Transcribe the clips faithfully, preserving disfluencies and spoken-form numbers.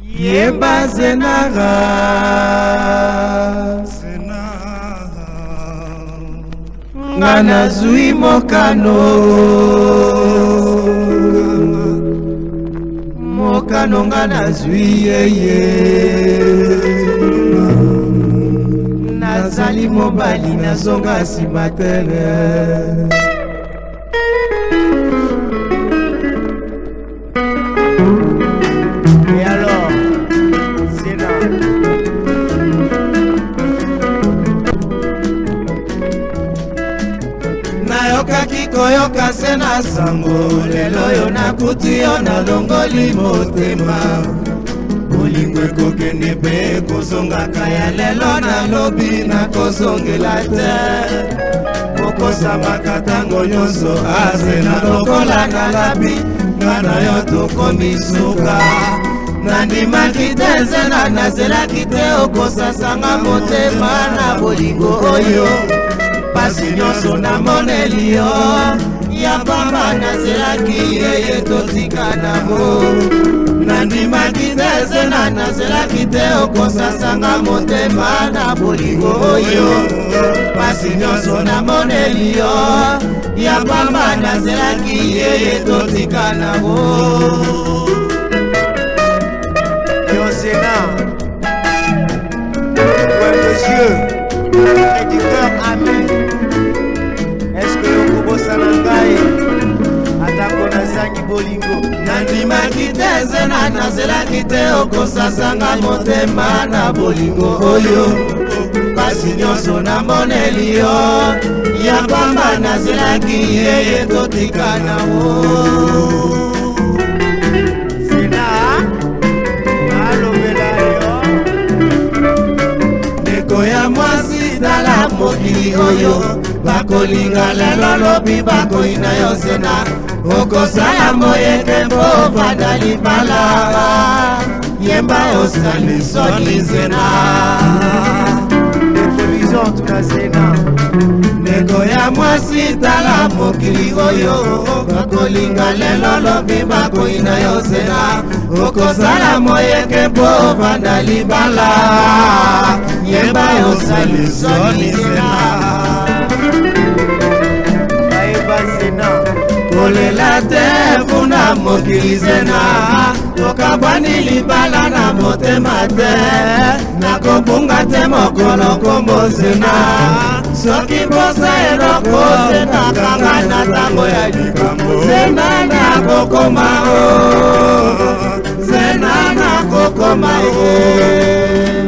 Yeba Zenara Ngana Zui Mokano Mokano Ngana Zui Yeye Nazali Mobali Nazonga Simatere. Et alors, c'est là. Nayoka kikoyoka sena sango lelo yo nakuti yo nalongoli motema bolingo ekokende mpe kozongaka ya lelo nalobi nakozongela te okosambaka ntango nyonso azena lokola nalabi nga na yo tokomi suka nandimaki te nzela nazelaki te okosasanga motema na bolingo oyo pasi nyonso namoneli yo ya pamba nazelaki yeye totika namo nandimaki te nzela nazelaki te okosasanga motema na bolingo oyo pasi nyonso namoneli yo ya pamba nazelaki yeye totika namo. Sénat, ouais, monsieur, éditeur ami, est-ce que le Kobo Sanangaï atako na sangi bolingo? Nandimaki te nzela nazelaki te okosasanga motema na bolingo oyo pasi nyonso namoneli yo ya pamba nazelaki yeye totika nawo. Ya mwasi dala mokili oyo bakolinga lelo lobi bakoina yo sena okosala moyeke mpo vanda libala yemba osali soni zena epolizon tuna sena ndeko ya mwasi dala mokili oyo bakolinga lelo lobi bakoina yo sena okosala moyeke mpo vanda libala yemba osali soni zena ayeba sena kolela te kuna mokili zena tokabwani libala na motema te nakobunga te mokolo kombo zena soki mposa eloko zena kanga na ntango ya likambo zena nakokoma o zena nakokoma o.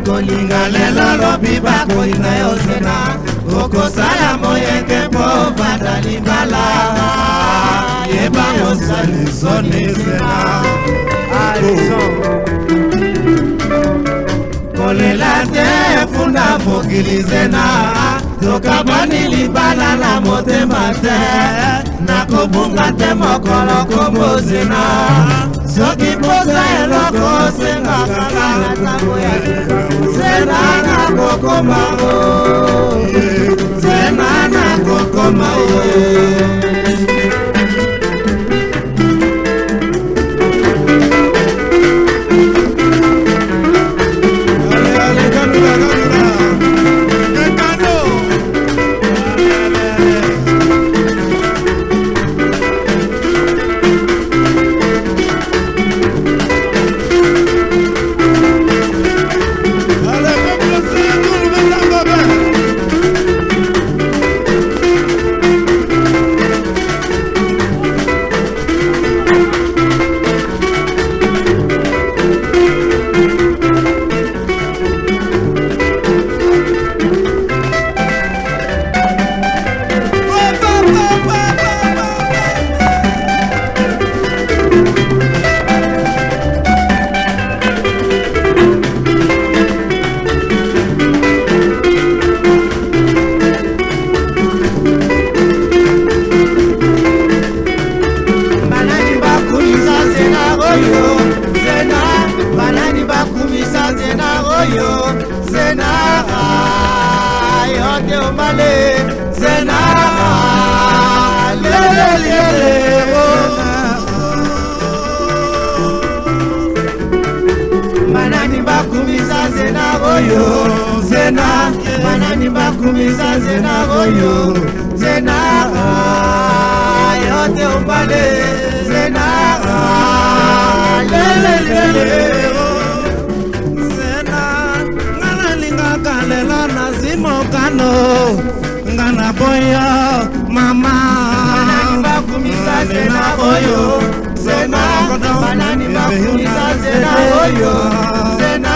bakolinga lelo lobi bakolinga yo zena okosala moyenge mpo banda libala yeba yosali soni zena kolela te funda mokili zena tokabwani libala na motema te nakobunga te mokolo kombo zena soki poza eloko sengaka na ntango ya zena nakokoma o zena nakokoma o Zena, manani bakumisa zena goyo Zena, yote umbale Zena, lele lele Zena, ngana linga kalela nazimo kano Ngana boyo, mama Manani bakumisa zena goyo Zena, manani bakumisa zena goyo Zena,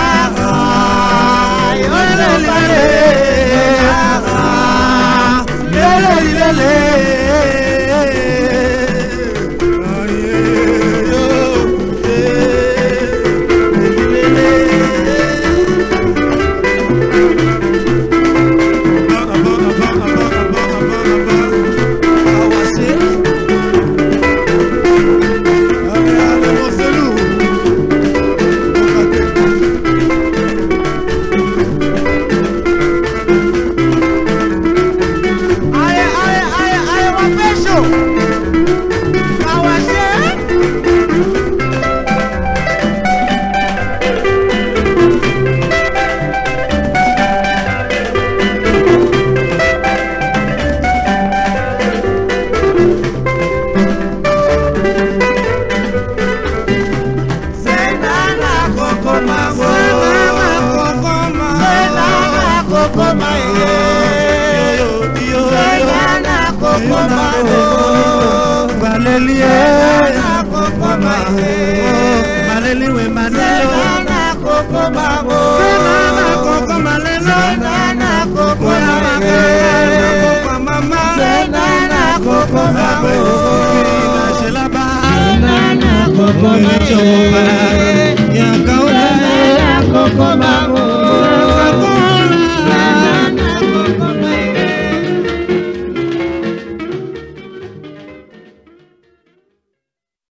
Coco